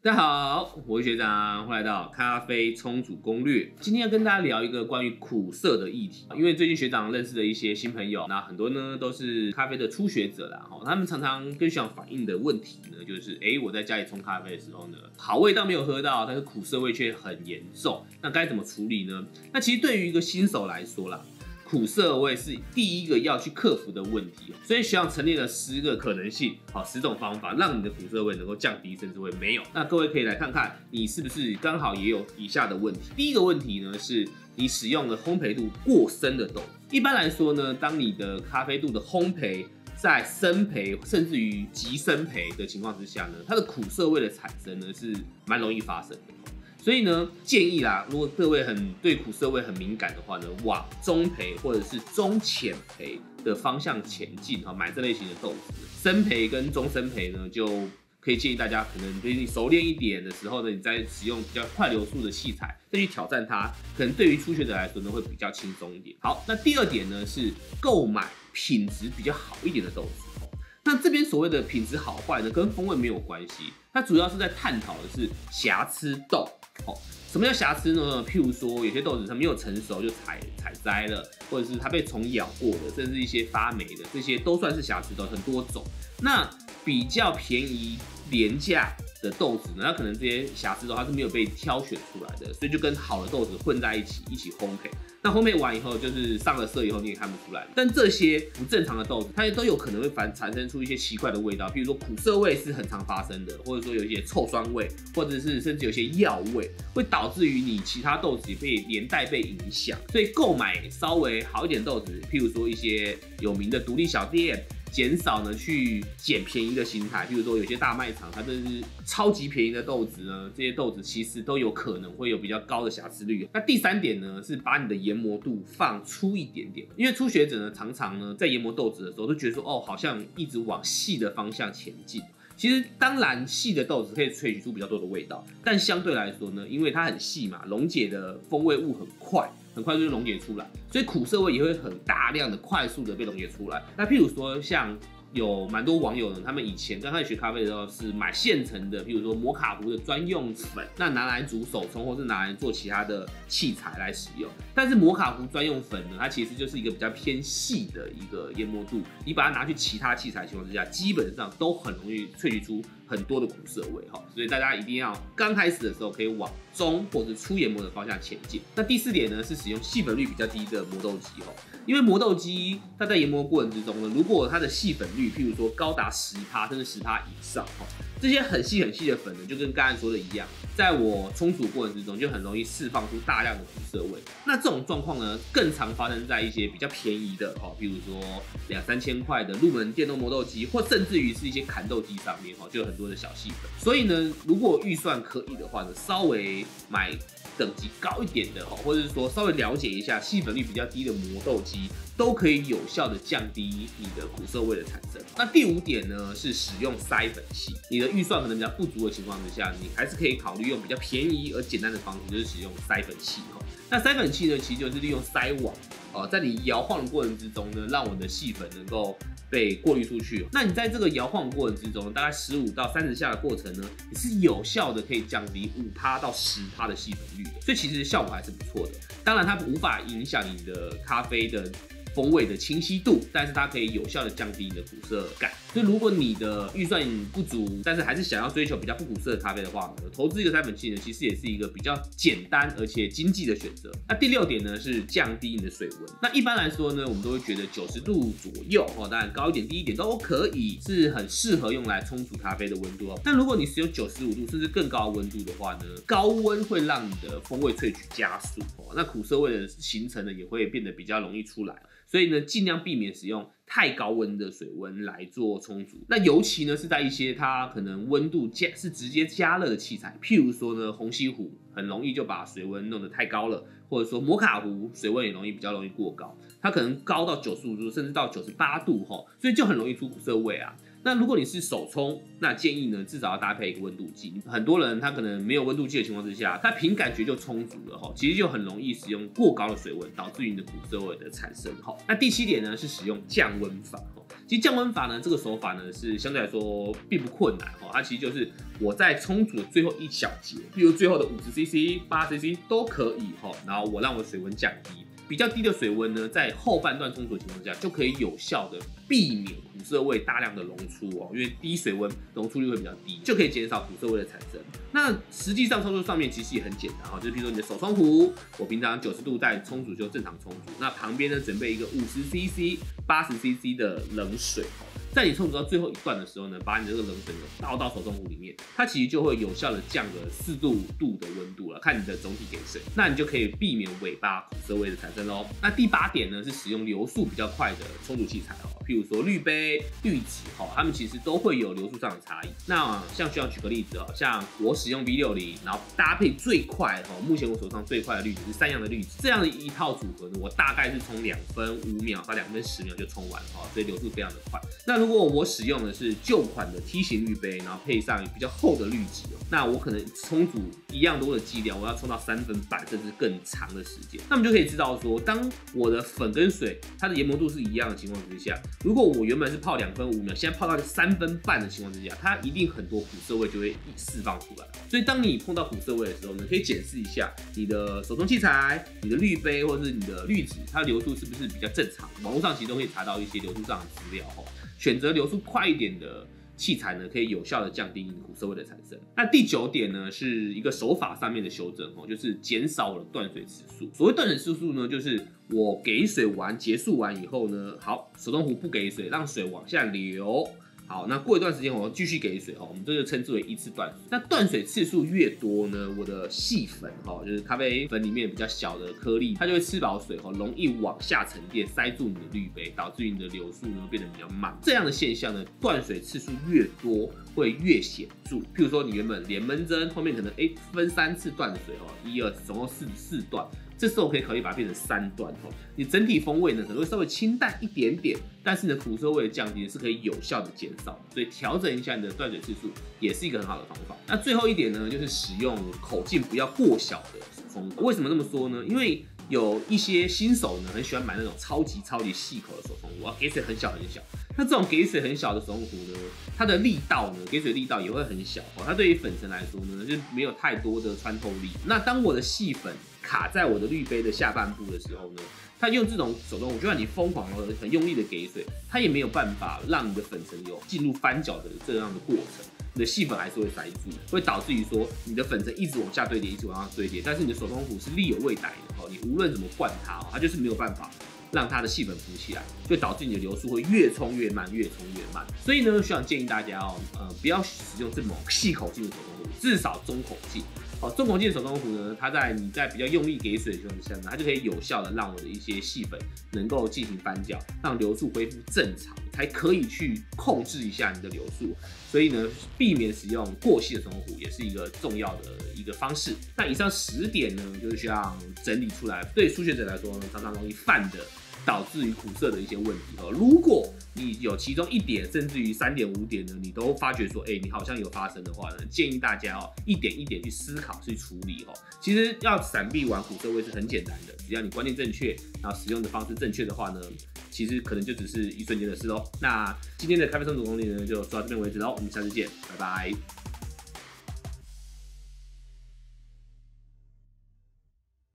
大家好，我是学长，欢迎来到咖啡冲煮攻略。今天要跟大家聊一个关于苦涩的议题，因为最近学长认识了一些新朋友，那很多呢都是咖啡的初学者啦，他们常常跟学长反映的问题呢，就是我在家里冲咖啡的时候呢，好味道没有喝到，但是苦涩味却很严重，那该怎么处理呢？那其实对于一个新手来说啦，苦涩味是第一个要去克服的问题，所以学长陈列了10个可能性，10种方法，让你的苦涩味能够降低，甚至会没有。那各位可以来看看，你是不是刚好也有以下的问题。第一个问题呢，是你使用了烘焙度过深的豆子。一般来说呢，当你的咖啡度的烘焙在深焙甚至于极深焙的情况之下呢，它的苦涩味的产生呢是蛮容易发生的。所以呢，建议啦，如果各位对苦涩味很敏感的话呢，往中焙或者是中浅焙的方向前进，买这类型的豆子。深焙跟中深焙呢，就可以建议大家，可能对你熟练一点的时候呢，你再使用比较快流速的器材再去挑战它，可能对于初学者来说呢，会比较轻松一点。好，那第二点呢是购买品质比较好一点的豆子。那这边所谓的品质好坏呢，跟风味没有关系，它主要是在探讨的是瑕疵豆。什么叫瑕疵呢？譬如说，有些豆子它没有成熟就采摘了，或者是它被虫咬过的，甚至一些发霉的，这些都算是瑕疵豆，很多种。那比较便宜、廉价的豆子呢，它可能这些瑕疵豆它是没有被挑选出来的，所以就跟好的豆子混在一起烘焙。那烘焙完以后，就是上了色以后你也看不出来。但这些不正常的豆子，它都有可能会产生出一些奇怪的味道，比如说苦涩味是很常发生的，或者说有一些臭酸味，或者是甚至有些药味，会导致于你其他豆子也被连带被影响。所以购买稍微好一点的豆子，譬如说一些有名的独立小店。减少呢去捡便宜的心态，比如说有些大卖场，它真是超级便宜的豆子呢，这些豆子其实都有可能会有比较高的瑕疵率。那第三点呢，是把你的研磨度放粗一点点，因为初学者呢，常常呢在研磨豆子的时候，都觉得说好像一直往细的方向前进。其实当然细的豆子可以萃取出比较多的味道，但相对来说呢，因为它很细嘛，溶解的风味物很快就溶解出来，所以苦涩味也会很大量的、快速的被溶解出来。那譬如说像有蛮多网友呢，他们以前刚开始学咖啡的时候是买现成的，譬如说摩卡壶的专用粉，那拿来煮手冲或是拿来做其他的器材来使用。但是摩卡壶专用粉呢，它其实就是一个比较偏细的一个研磨度，你把它拿去其他器材的情况之下，基本上都很容易萃取出很多的苦涩味哈。所以大家一定要刚开始的时候可以往中或者初研磨的方向前进。那第四点呢，是使用细粉率比较低的磨豆机哈，因为磨豆机它在研磨过程之中呢，如果它的细粉率譬如说高达10%甚至10%以上，这些很细的粉呢，就跟刚才说的一样，在我冲煮过程之中就很容易释放出大量的苦涩味。那这种状况呢，更常发生在一些比较便宜的，譬如说2-3千块的入门电动磨豆机，或甚至于是一些砍豆机上面，就有很多的小细粉。所以呢，如果预算可以的话呢，稍微买等级高一点的，或者是说稍微了解一下细粉率比较低的磨豆机，都可以有效的降低你的苦涩味的产生。那第5点呢，是使用筛粉器。你的预算可能比较不足的情况之下，你还是可以考虑用比较便宜而简单的方式，就是使用筛粉器。那筛粉器呢，其实就是利用筛网，在你摇晃的过程之中呢，让我们的细粉能够被过滤出去。那你在这个摇晃过程之中，大概15到30下的过程呢，也是有效的可以降低5%到10%的细粉率的，所以其实效果还是不错的。当然，它无法影响你的咖啡的风味的清晰度，但是它可以有效的降低你的苦涩感。所以如果你的预算不足，但是还是想要追求比较不苦涩的咖啡的话呢，投资一个筛粉器呢，其实也是一个比较简单而且经济的选择。那第6点呢，是降低你的水温。那一般来说呢，我们都会觉得90度左右，当然高一点低一点都可以，是很适合用来冲煮咖啡的温度哦。但如果你使用95度甚至更高的温度的话呢，高温会让你的风味萃取加速，那苦涩味的形成呢，也会变得比较容易出来。所以呢，尽量避免使用太高温的水温来做冲煮。那尤其呢是在一些它可能温度是直接加热的器材，譬如说呢虹吸壶很容易就把水温弄得太高了，或者说摩卡壶水温也比较容易过高，它可能高到95度甚至到98度，所以就很容易出苦涩味啊。 那如果你是手冲，那建议呢至少要搭配一个温度计。很多人他可能没有温度计的情况之下，他凭感觉就冲煮了其实就很容易使用过高的水温，导致于你的苦涩味的产生那第7点呢是使用降温法其实降温法呢这个手法呢是相对来说并不困难它其实就是我在冲煮的最后一小节，比如最后的50cc、80cc 都可以然后我让我水温降低。比较低的水温呢，在后半段冲煮的情况下，就可以有效的避免苦涩味大量的溶出因为低水温溶出率会比较低，就可以减少苦涩味的产生。那实际上操作上面其实也很简单就是比如说你的手冲壶，我平常90度在冲煮就正常冲煮，那旁边呢准备一个50cc、80cc 的冷水在你冲煮到最后一段的时候呢，把你这个冷水倒到手冲壶里面，它其实就会有效的降个4度5度的温度了，看你的总体给水，那你就可以避免尾巴苦涩味的产生咯。那第8点呢是使用流速比较快的冲煮器材譬如说滤杯、滤纸它们其实都会有流速上的差异。那像需要举个例子像我使用 V60， 然后搭配最快目前我手上最快的滤纸是3样的滤纸，这样的一套组合呢，我大概是从2分5秒到2分10秒就冲完所以流速非常的快。那如果我使用的是旧款的梯形滤杯，然后配上比较厚的滤纸那我可能冲煮一样多的剂量，我要冲到3分半甚至更长的时间。那我们就可以知道说，当我的粉跟水它的研磨度是一样的情况之下，如果我原本是泡2分5秒，现在泡到3分半的情况之下，它一定很多苦涩味就会释放出来。所以当你碰到苦涩味的时候呢，可以检视一下你的手冲器材、你的滤杯或者是你的滤纸，它的流速是不是比较正常。网络上其实都可以查到一些流速上的资料选择流速快一点的器材呢，可以有效的降低苦涩味的产生。那第9点呢，是一个手法上面的修正就是减少我的断水次数。所谓断水次数呢，就是我给水完结束完以后呢，好，手冲壶不给水，让水往下流。好，那过一段时间我继续给水我们这就称之为一次断水。那断水次数越多呢，我的细粉就是咖啡粉里面比较小的颗粒，它就会吃饱水容易往下沉淀，塞住你的滤杯，导致于你的流速呢变得比较慢。这样的现象呢，断水次数越多会越显著。譬如说你原本连闷蒸，后面可能分3次断水1、2，总共4段。这时候可以考虑把它变成3段你整体风味呢可能会稍微清淡一点点，但是呢苦涩味的降低是可以有效的减少，所以调整一下你的断水次数也是一个很好的方法。那最后一点呢，就是使用口径不要过小的手冲壶。为什么这么说呢？因为有一些新手呢很喜欢买那种超级细口的手冲壶给水很小很小。那这种给水很小的手冲壶呢，它的力道呢，给水力道也会很小它对于粉尘来说呢，就没有太多的穿透力。那当我的细粉卡在我的滤杯的下半部的时候呢，它用这种手冲壶，就算你疯狂的很用力的给水，它也没有办法让你的粉尘有进入翻搅的这样的过程。你的细粉还是会塞住，会导致于说你的粉尘一直往下堆叠，一直往下堆叠，但是你的手冲壶是力有未逮的你无论怎么灌它它就是没有办法让它的细粉浮起来，就导致你的流速会越冲越慢，越冲越慢。所以呢，学长建议大家不要使用这么细口径的手冲壶，至少中口径。中口径的手冲壶呢，它你在比较用力给水的情况下呢，它就可以有效的让我的一些细粉能够进行翻搅，让流速恢复正常，才可以去控制一下你的流速。所以呢，避免使用过细的手冲壶也是一个重要的一个方式。那以上10点呢，就是需要整理出来，对初学者来说呢，常常容易犯的导致于苦涩的一些问题如果你有其中1点甚至于3点5点呢，你都发觉说你好像有发生的话呢，建议大家一点一点去思考去处理其实要闪避完苦涩味是很简单的，只要你观念正确，然后使用的方式正确的话呢，其实可能就只是一瞬间的事那今天的咖啡冲煮攻略呢，就说到这边为止我们下次见，拜拜。